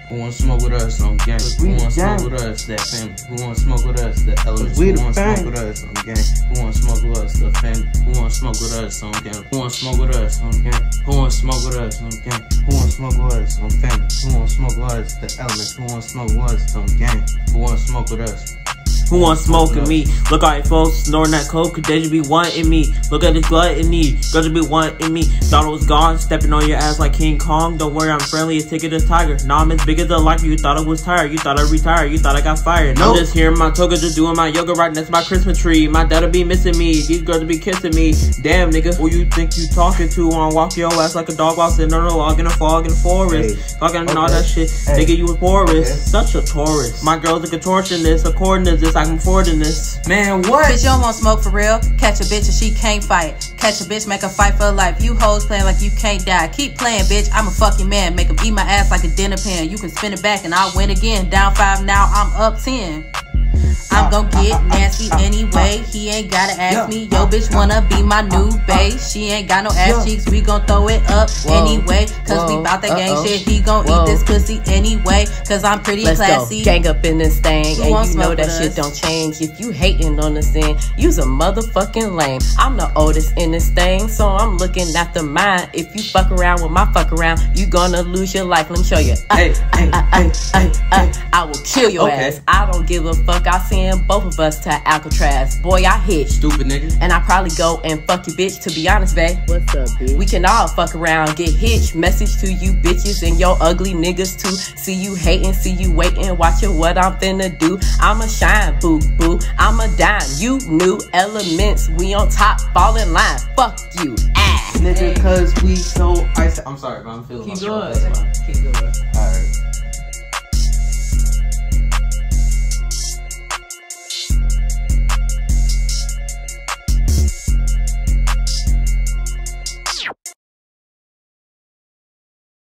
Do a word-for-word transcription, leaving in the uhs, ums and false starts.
Who wanna smoke with us on gang? Who wanna smoke with us, that family? Who wanna smoke with us, the elements? Who wanna smoke with us on gang? Who wanna smoke with us, the family? Who wanna smoke with us on gang? Who wanna smoke with us on gang? Who wanna smoke with us on gang? Who wanna smoke with us on family? Who wanna smoke with us, the elements? Who wanna smoke with us on gang? Who wanna smoke with us? Who want smoke with me? Look alright folks, snorting that coke, cause they just be wanting me. Look at this gluttony, girls just be wanting me. Thought it was gone, stepping on your ass like King Kong. Don't worry, I'm friendly as ticket as tiger. Nah, I'm as big as a life. You thought I was tired, you thought I retired, you thought I got fired. Nope. I'm just here in my toga, just doing my yoga right next to my Christmas tree. My dad'll be missing me, these girls will be kissing me. Damn nigga, who you think you talking to? Wanna walk your ass like a dog while sitting on a log in a fog in the forest. Hey. Talking okay. and all that shit, hey. Nigga you a porous, okay. Such a Taurus. My girl's a contortionist, according to this, I'm affording this. Man, what? Bitch, you don't want smoke for real. Catch a bitch and she can't fight. Catch a bitch, make her fight for life. You hoes playing like you can't die. Keep playing, bitch. I'm a fucking man. Make him eat my ass like a dinner pan. You can spin it back and I'll win again. Down five, now I'm up ten. I'm gon' get nasty anyway. He ain't gotta ask me. Yo, bitch wanna be my new bae. She ain't got no ass cheeks. We gon' throw it up anyway. Cause we bout that gang shit. He gon' eat this pussy anyway. Cause I'm pretty Let's classy. Go. Gang up in this thing. Who and you know that us? Shit don't change. If you hating on this thing, you's a motherfucking lame. I'm the oldest in this thing, so I'm looking after mine. If you fuck around with my fuck around, you gonna lose your life. Let me show you. Hey, uh, hey, uh, hey, uh, hey, uh, hey. I will kill your Okay. ass. I don't give a fuck. I send both of us to Alcatraz. Boy, I hitch. Stupid nigga. And I probably go and fuck your bitch, to be honest, babe. What's up, bitch? We can all fuck around, get hitched. Message to you bitches and your ugly niggas too. See you hating, see you waiting, watching what I'm finna do. I'ma shine, boo boo. I'ma dime. You new elements. We on top, fall in line. Fuck you, ass. Nigga, cause we so ice. I'm sorry, but I'm feeling Keep my going. throat. That's fine. Keep going. Alright.